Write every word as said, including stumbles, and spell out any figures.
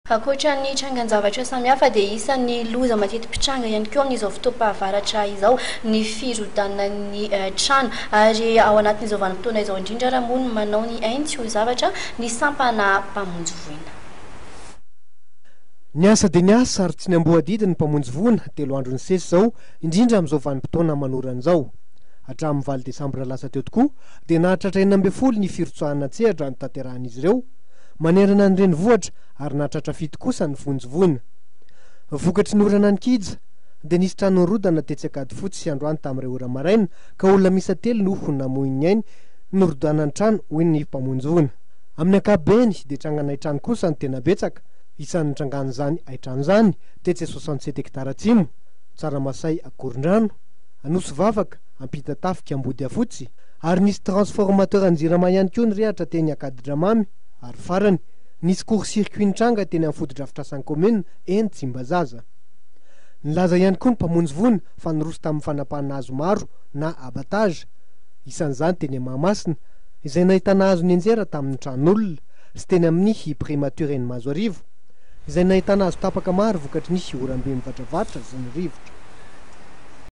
Akoatra ny trangan-javatra samihafa dia isan'ny loza mateti-pitranga ihany koa amin'izao fotoam-pahavaratra izao ny firodonan'ny trano ary ao anatin'izao vanim-potoana izao indrindra raha moa no manao ny ainy ho zavatra ny sampana mpamonjy voina. Ny asa dia ny asa ary tsy ny amboadidy ny mpamonjy voina telo andro nisesy izao indrindra amin'izao vanim-potoana manorana izao. Hatramin'ny valo desambra lasa teo tokoa dia nahatratra enina amby folo ny firotsahany an-tsehatra ny tanterahan'izy ireo manerana ny renivohitra ary nahatratra fito kosa ny vonjy voina. Vokatry ny orana ny kija dia nisy trano rodana tetsy-akady fotsy androany tamin'ireo ora maraina ka olona misa telo no ho namoiny ainy norodana ny trano hoy ny mpamonjy voina. Amin'ny ankapobeny dia trangana aitrano kosa ny tena betsaka isan'ny trangana izany aitrano izany tetsy soixante-sept hectara atsimo, Tsaramasay Akorondrano, Anosy Vavaka, Ampita Tafika Ambody Afotsy ary nisy transformateur anjirama ihany koa ny rehatra teny Akadidramamy ary farany nisy court-circuit tranga teny amin'ny foto-drafitrasan'ny commune eny Tsimbazaza. Nilaza ihany koa ny mpamonjy voina fa niroso tamin'ny fanapahana hazo maro na abatage isan'izany teny Mahamasina izay nahitana hazo nenjera tamin'ny tranon'olona sy teny amin'ny prématureny Mazoarivo izay nahitana hazo tapaka maro vokatry nisy oram-be mivadravatra sy ny rivotra.